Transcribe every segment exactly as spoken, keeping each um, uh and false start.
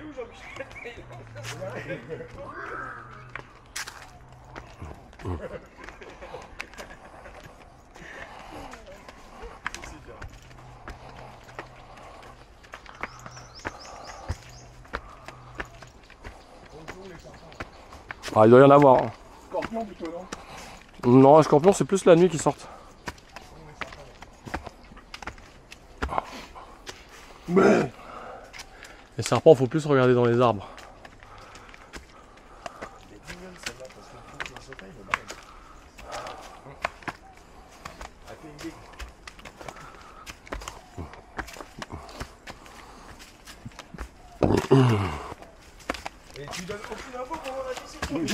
où Jean-Michel? Ah, il doit y en avoir. Hein. Scorpion plutôt, non? Non, un scorpion c'est plus la nuit qu'ils sortent. Mais... Les serpents, faut plus regarder dans les arbres. Et tu donnes aucune info pour mon avis.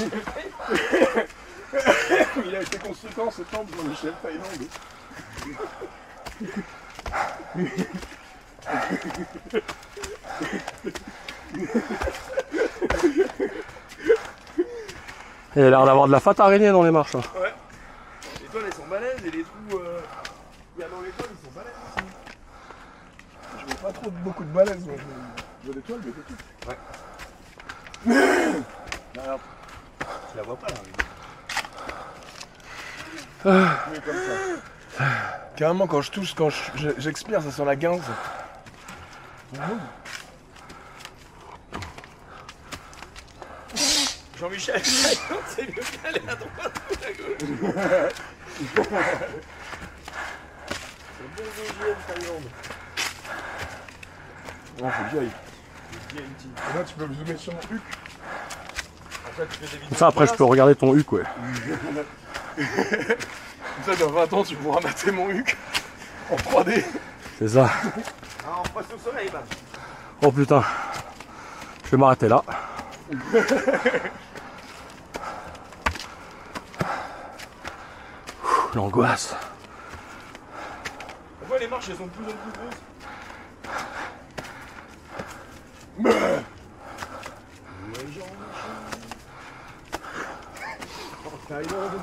Il a été constructeur en septembre, Jean-Michel Thaïlande. Il a l'air d'avoir de la fat araignée dans les marches. Hein. Ouais. Les toiles elles sont balèzes et les trous euh, qu'il y a dans les toiles ils sont balèzes aussi. Je vois pas trop de, beaucoup de balaises, moi. Je vois des toiles, mais c'est tout. Ouais. Alors, tu la vois pas là. mais comme ça. Carrément, quand je touche, quand j'expire, ça sent la guinze. Jean-Michel, c'est mieux qu'aller à droite ou à gauche. C'est bon deuxième Thaïlande. Non, faut que j'y aille. Et là, tu peux me zoomer sur mon huc. après, tu fais des vidéos. Comme ça, après, je peux regarder ton huc, ouais. Comme ça, dans vingt ans, tu pourras mater mon huc en trois D. C'est ça. Ah, on passe au soleil, man. Oh putain. Je vais m'arrêter là. L'angoisse. Pourquoi les marches elles sont de plus en plus grosses? Thaïlande.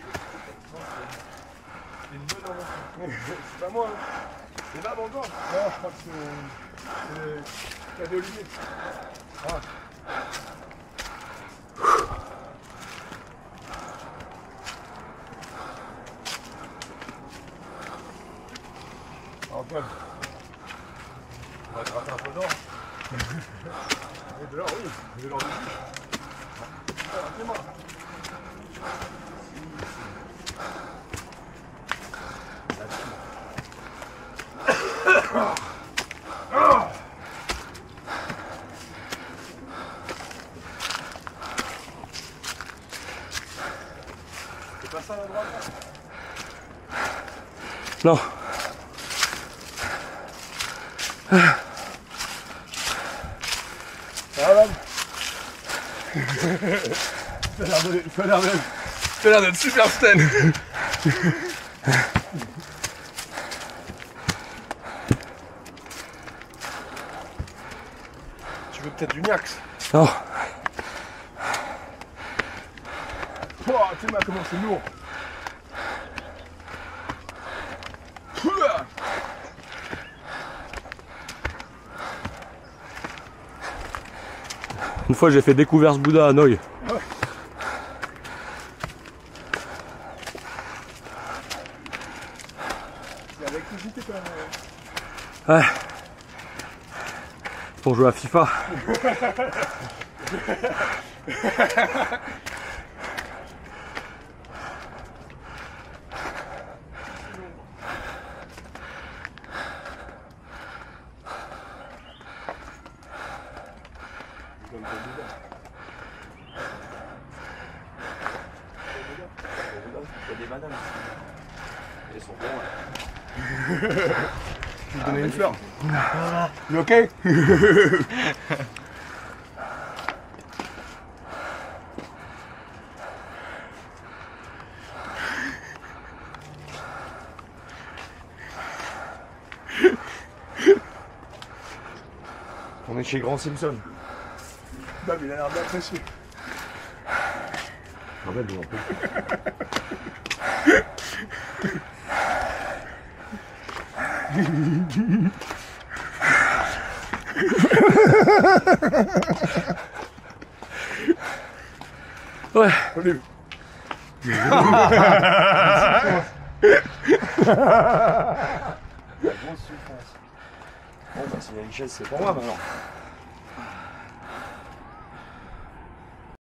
C'est une bonne invention. C'est pas moi, hein. C'est là encore. Non, je crois que c'est cadeau Olivier. Ah. Antoine, On va gratter un peu d'or. et de l'or, oui, de l'or de vie. C'est moi. C'est pas ça la droite là? Non. Ça va, Val? Ça a l'air de- ça a l'air de- ça a l'air d'être super sten. Tu veux peut-être du Niax? Non. Oh, tu sais, comment c'est lourd. Une fois, j'ai fait découverte Bouddha à Hanoï. Ouais. C'est avec l'électricité quand même. Ouais. Pour jouer à FIFA. Il y a des bananes. Elles sont bonnes. Je vais te donner une fleur. You ok? On est chez Grand Simpson. Non, mais il a l'air d'apprécier. Rappelle-nous un peu. Ouais. Allez. La grosse souffrance. Bon bah si la richesse c'est pour moi maintenant.